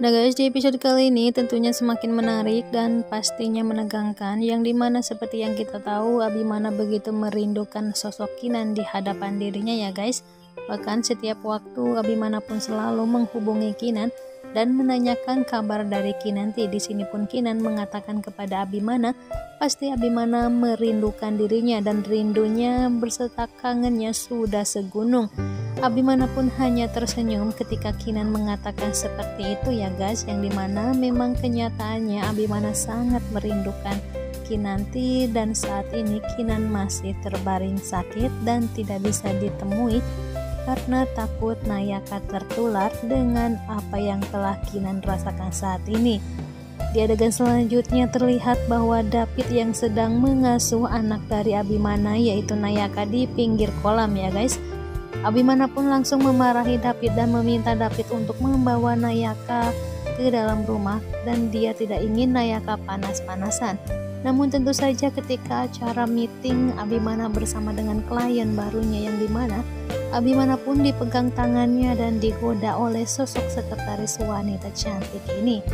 Nah guys, di episode kali ini tentunya semakin menarik dan pastinya menegangkan, yang dimana seperti yang kita tahu Abimana begitu merindukan sosok Kinan di hadapan dirinya ya guys. Bahkan setiap waktu Abimana pun selalu menghubungi Kinan dan menanyakan kabar dari Kinanti. Di sini pun Kinan mengatakan kepada Abimana pasti Abimana merindukan dirinya dan rindunya berserta kangennya sudah segunung. Abimana pun hanya tersenyum ketika Kinan mengatakan seperti itu ya guys, yang dimana memang kenyataannya Abimana sangat merindukan Kinanti dan saat ini Kinan masih terbaring sakit dan tidak bisa ditemui karena takut Nayaka tertular dengan apa yang telah Kinan rasakan saat ini. Di adegan selanjutnya terlihat bahwa David yang sedang mengasuh anak dari Abimana yaitu Nayaka di pinggir kolam ya guys. Abimana pun langsung memarahi David dan meminta David untuk membawa Nayaka ke dalam rumah dan dia tidak ingin Nayaka panas-panasan. Namun tentu saja ketika acara meeting Abimana bersama dengan klien barunya, yang dimana Abimana pun dipegang tangannya dan digoda oleh sosok sekretaris wanita cantik ini.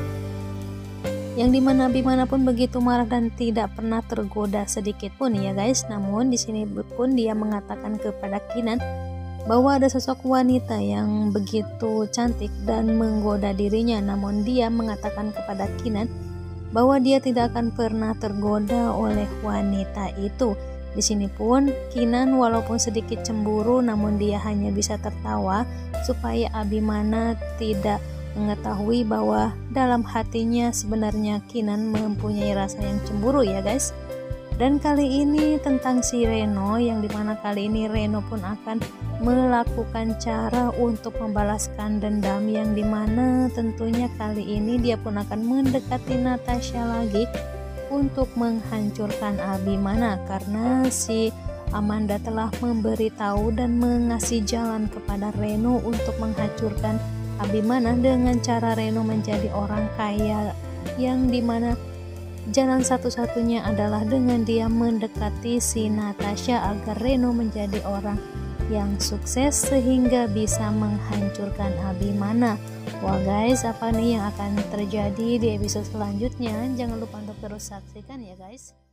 Yang dimana Abimana pun begitu marah dan tidak pernah tergoda sedikit pun ya guys. Namun di sini pun dia mengatakan kepada Kinan bahwa ada sosok wanita yang begitu cantik dan menggoda dirinya, namun dia mengatakan kepada Kinan bahwa dia tidak akan pernah tergoda oleh wanita itu. Di sini pun Kinan walaupun sedikit cemburu, namun dia hanya bisa tertawa supaya Abimana tidak mengetahui bahwa dalam hatinya sebenarnya Kinan mempunyai rasa yang cemburu ya guys. Dan kali ini tentang si Reno, yang dimana kali ini Reno pun akan melakukan cara untuk membalaskan dendam, yang dimana tentunya kali ini dia pun akan mendekati Natasha lagi untuk menghancurkan Abimana karena si Amanda telah memberitahu dan mengasih jalan kepada Reno untuk menghancurkan Abimana dengan cara Reno menjadi orang kaya, yang dimana jalan satu-satunya adalah dengan dia mendekati si Natasha agar Reno menjadi orang yang sukses sehingga bisa menghancurkan Abimana. Wah guys, apa nih yang akan terjadi di episode selanjutnya? Jangan lupa untuk terus saksikan ya guys.